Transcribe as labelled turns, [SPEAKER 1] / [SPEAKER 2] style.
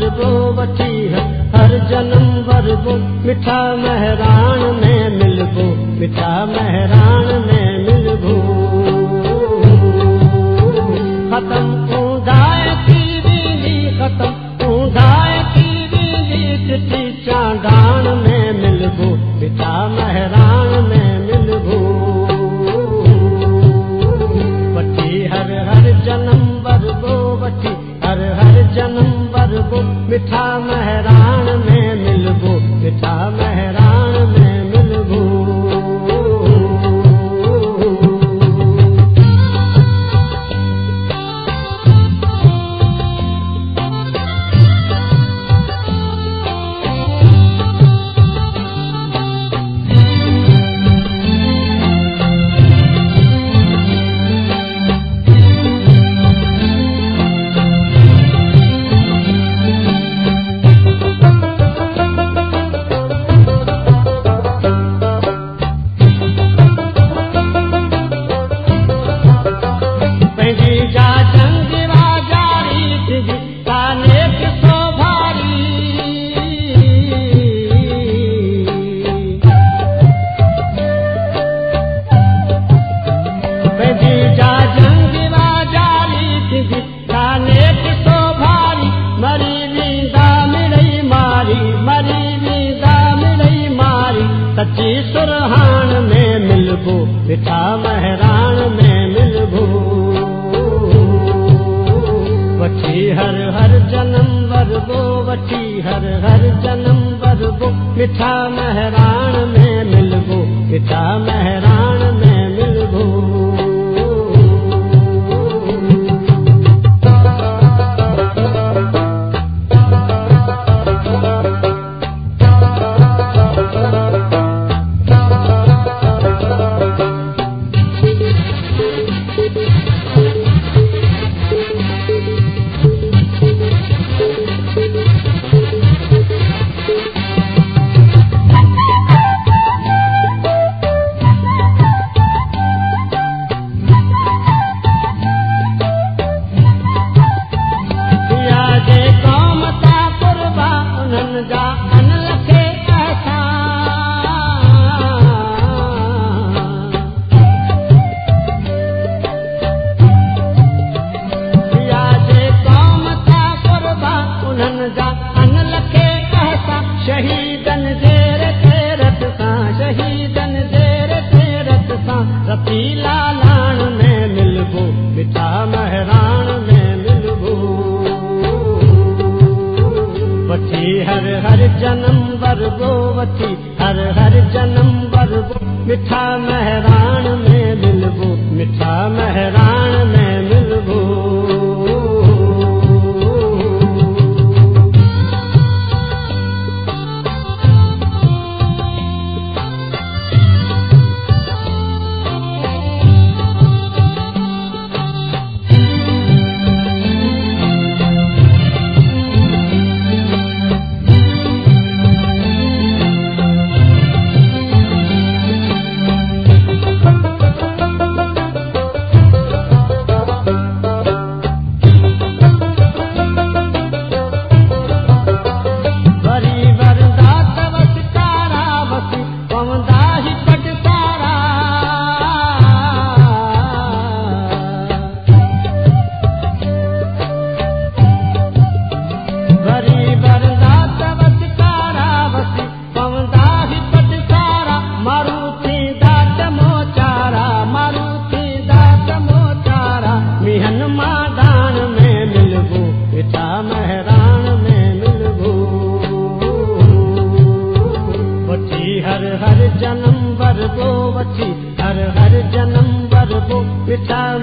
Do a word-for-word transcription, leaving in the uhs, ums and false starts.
[SPEAKER 1] वरबो वठी हर जन्म वरबो मिठा महरान में मिलबो मिठा महरान में मिलबो खत्म ऊंधाए थी वेंदी खत्म ऊंधाए थी वेंदी चिठी चांडान में मिलबो मिठा महरान में मिलबो वठी हर हर जन्म वरबो वठी हर हर जन्म वरबो मिठा महरान में मिलबो मिठा महरान में मिलबो सच्ची सुरहान में मिलबो मिठा महरान में मिलबो वठी हर हर जन्म वरबो वठी हर हर जन्म वरबो मिठा महरान में मिलबो मिठा महरान में मिलबो शहीदन जेर तेरत सां शहीदन जेर तेरत सां रतीला लाण में मिलबो मिठा महरान में मिलबो वठी हर हर जन्म वरबो वठी हर हर जन्म वरबो मिठा महरान में मिलबो मिठा महरान में मिलबो हर हर जन्म वरबो वठी हर हर जन्म वरबो मिठा